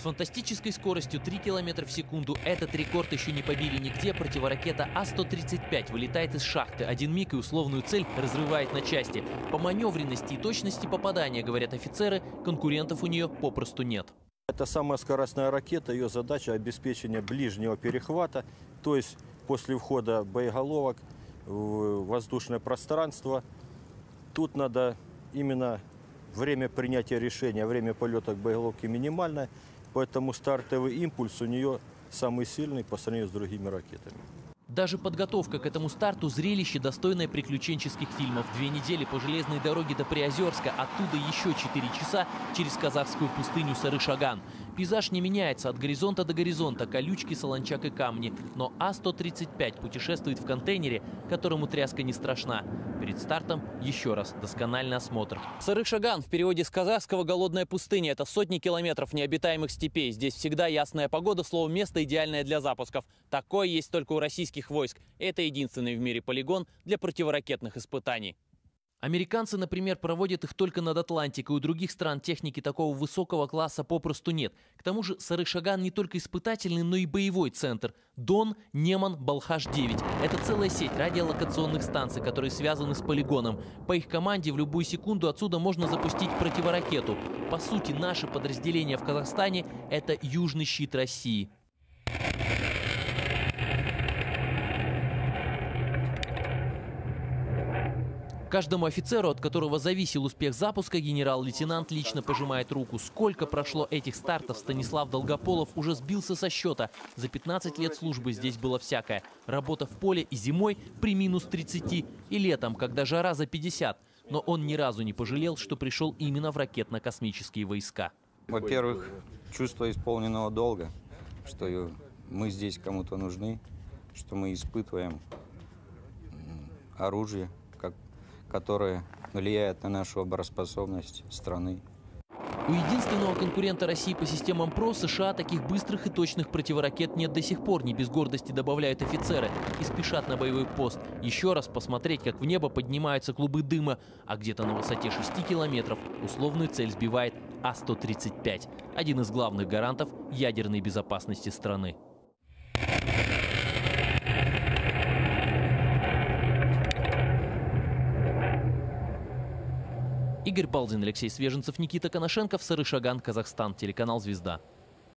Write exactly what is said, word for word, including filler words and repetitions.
фантастической скоростью три километра в секунду этот рекорд еще не побили нигде. Противоракета А сто тридцать пять вылетает из шахты. Один миг и условную цель разрывает на части. По маневренности и точности попадания, говорят офицеры, конкурентов у нее попросту нет. Это самая скоростная ракета. Ее задача – обеспечение ближнего перехвата. То есть после входа боеголовок в воздушное пространство. Тут надо именно время принятия решения, время полета к боеголовке минимальное. Поэтому стартовый импульс у нее самый сильный по сравнению с другими ракетами. Даже подготовка к этому старту – зрелище, достойное приключенческих фильмов. Две недели по железной дороге до Приозерска, оттуда еще четыре часа через казахскую пустыню Сары-Шаган. Пейзаж не меняется от горизонта до горизонта, колючки, солончак и камни. Но А сто тридцать пять путешествует в контейнере, которому тряска не страшна. Перед стартом еще раз доскональный осмотр. Сары-Шаган в переводе с казахского «голодная пустыня» – это сотни километров необитаемых степей. Здесь всегда ясная погода, словом, место идеальное для запусков. Такое есть только у российских войск. Это единственный в мире полигон для противоракетных испытаний. Американцы, например, проводят их только над Атлантикой. У других стран техники такого высокого класса попросту нет. К тому же Сары-Шаган не только испытательный, но и боевой центр. Дон, Неман, Балхаш девять. Это целая сеть радиолокационных станций, которые связаны с полигоном. По их команде в любую секунду отсюда можно запустить противоракету. По сути, наше подразделение в Казахстане – это южный щит России. Каждому офицеру, от которого зависел успех запуска, генерал-лейтенант лично пожимает руку. Сколько прошло этих стартов, Станислав Долгополов уже сбился со счета. За пятнадцать лет службы здесь было всякое. Работа в поле и зимой при минус тридцати, и летом, когда жара за пятьдесят. Но он ни разу не пожалел, что пришел именно в ракетно-космические войска. Во-первых, чувство исполненного долга, что мы здесь кому-то нужны, что мы испытываем оружие, которая влияет на нашу обороноспособность страны. У единственного конкурента России по системам ПРО США таких быстрых и точных противоракет нет до сих пор, не без гордости добавляют офицеры и спешат на боевой пост. Еще раз посмотреть, как в небо поднимаются клубы дыма, а где-то на высоте шести километров условную цель сбивает А сто тридцать пять, один из главных гарантов ядерной безопасности страны. Игорь Балдин, Алексей Свеженцев, Никита Коношенков, Сары-Шаган, Казахстан, телеканал «Звезда».